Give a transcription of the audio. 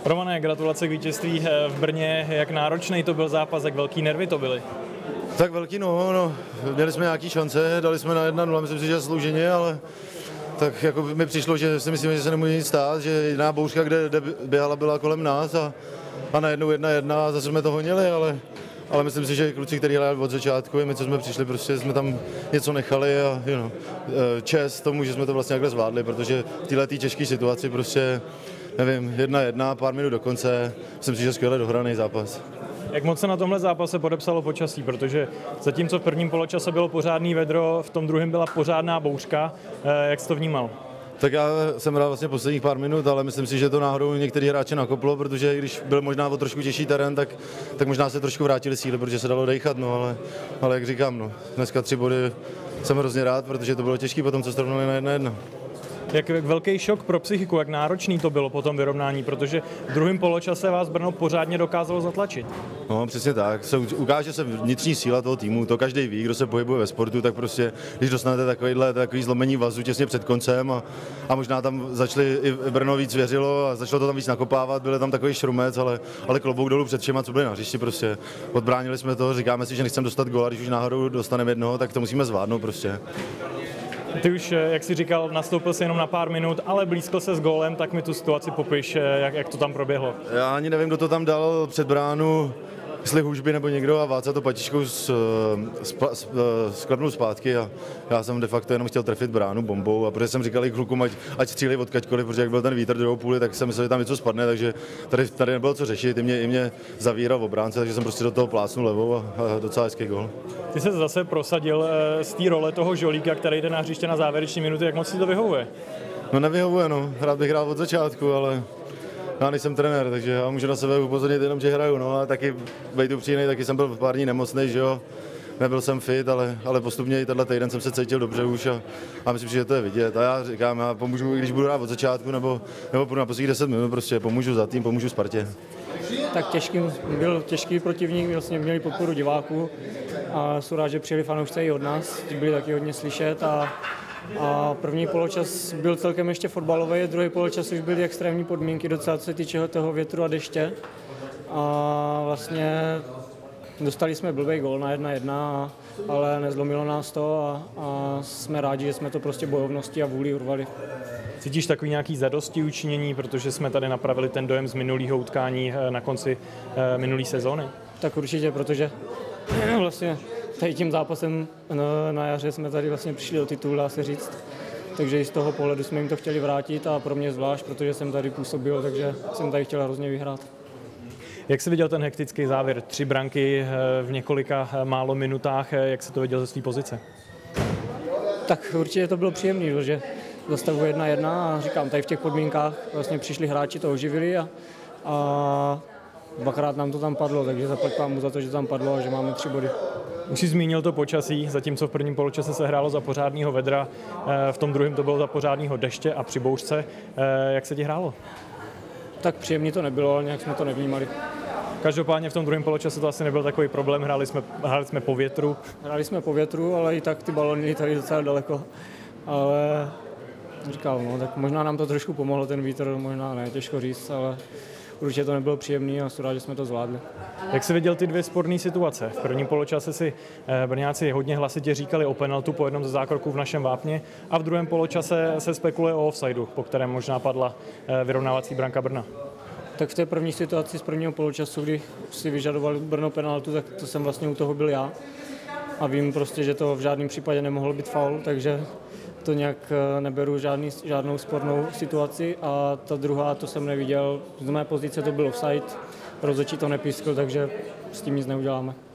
Romane, gratulace k vítězství v Brně. Jak náročný to byl zápas, jak velký nervy to byly? Tak velký, no, měli jsme nějaký šance, dali jsme na 1-0, myslím si, že zaslouženě, ale tak jako mi přišlo, že si myslím, že se nemůže nic stát, že jiná bouřka, kde běhala, byla kolem nás a najednou 1-1 a zase jsme to honili, ale myslím si, že kluci, kteří hráli od začátku, my, co jsme přišli, prostě jsme tam něco nechali a čest tomu, že jsme to vlastně takhle zvládli, protože v této těžké situaci prostě, nevím, 1-1, pár minut do konce, myslím si, že skvěle dohraný zápas. Jak moc se na tomhle zápase podepsalo počasí, protože zatímco v prvním poločase bylo pořádný vedro, v tom druhém byla pořádná bouřka, jak jsi to vnímal? Tak já jsem hrál vlastně posledních pár minut, ale myslím si, že to náhodou některý hráče nakoplo, protože když byl možná o trošku těžší terén, tak možná se trošku vrátili síly, protože se dalo dejchat, no, ale jak říkám, dneska 3 body jsem hrozně rád, protože to bylo těžké potom, co srovnali na 1-1. Jak velký šok pro psychiku, jak náročný to bylo po tom vyrovnání, protože v druhém poločase vás Brno pořádně dokázalo zatlačit. No, přesně tak. Ukáže se vnitřní síla toho týmu, to každý ví, kdo se pohybuje ve sportu, tak prostě, když dostanete takový zlomení vazu těsně před koncem a možná tam začali i Brno víc věřilo a začalo to tam víc nakopávat, byl tam takový šrumec, ale klobouk dolů před všema, co byli na hřišti, prostě odbránili jsme to, říkáme si, že nechceme dostat gól, a když už náhodou dostaneme jednoho, tak to musíme zvládnout prostě. Ty už, jak jsi říkal, nastoupil si jenom na pár minut, ale blízkl se s gólem, tak mi tu situaci popiš, jak to tam proběhlo. Já ani nevím, kdo to tam dal před bránu, jestli Hůžby nebo někdo a Váca to patičkou sklepnul zpátky a já jsem de facto jenom chtěl trefit bránu bombou a protože jsem říkal i klukům, ať střílí odkaďkoliv, protože jak byl ten vítr druhou půli, tak jsem myslel, že tam něco spadne, takže tady nebylo co řešit, i mě zavíral v obránce, takže jsem prostě do toho plácnul levou a docela hezký gól. Ty se zase prosadil z té role toho žolíka, který jde na hřiště na závěreční minuty, jak moc si to vyhovuje? No nevyhovuje, rád bych hrál od začátku, ale já nejsem trenér, takže já můžu na sebe upozornit jenom, že hraju, a taky být upřímnej, taky jsem byl pár dní nemocnej, že jo, nebyl jsem fit, ale postupně i tenhle týden jsem se cítil dobře už a myslím si, že to je vidět a já říkám, já pomůžu, když budu hrát od začátku nebo půjdu na posledních 10 minut, prostě pomůžu za tým, pomůžu Spartě. Tak byl těžký protivník, vlastně měli podporu diváků a jsou rád, že přijeli fanoušci i od nás, byli taky hodně slyšet a první poločas byl celkem ještě fotbalový, druhý poločas už byly extrémní podmínky, docela co se týče toho větru a deště. A vlastně dostali jsme blbý gól na 1-1, ale nezlomilo nás to a jsme rádi, že jsme to prostě bojovností a vůli urvali. Cítíš takový nějaký zadosti učinění, protože jsme tady napravili ten dojem z minulého utkání na konci minulé sezóny? Tak určitě, protože vlastně tady tím zápasem na jaře jsme tady vlastně přišli do titulu, dá se říct. Takže i z toho pohledu jsme jim to chtěli vrátit a pro mě zvlášť, protože jsem tady působil, takže jsem tady chtěl hrozně vyhrát. Jak jsi viděl ten hektický závěr? 3 branky v několika málo minutách, jak jsi to viděl ze své pozice? Tak určitě to bylo příjemné, protože za stavu 1-1 a říkám, tady v těch podmínkách vlastně přišli hráči, to oživili a dvakrát nám to tam padlo, takže zaplať pámu za to, že tam padlo a že máme 3 body. Už jsi zmínil to počasí, zatímco v prvním poločase se hrálo za pořádného vedra, v tom druhém to bylo za pořádného deště a při bouřce. Jak se ti hrálo? Tak příjemně to nebylo, ale nějak jsme to nevnímali. Každopádně v tom druhém poločase to asi nebyl takový problém, hráli jsme po větru. Hráli jsme po větru, ale i tak ty balony lítaly docela daleko. Ale říkám, tak možná nám to trošku pomohlo ten vítr, možná ne, těžko říct, ale určitě to nebylo příjemné a jsem rád, že jsme to zvládli. Jak jsi viděl ty 2 sporné situace? V prvním poločase si Brňáci hodně hlasitě říkali o penaltu po jednom ze zákroků v našem vápně a v druhém poločase se spekuluje o offsideu, po kterém možná padla vyrovnávací branka Brna. Tak v té první situaci z prvního poločasu, kdy si vyžadoval Brno penaltu, tak to jsem vlastně u toho byl já. A vím prostě, že to v žádném případě nemohlo být faul, takže to nějak neberu žádnou spornou situaci. A ta druhá, to jsem neviděl. Z mé pozice to byl offside, rozhodčí to nepískl, takže s tím nic neuděláme.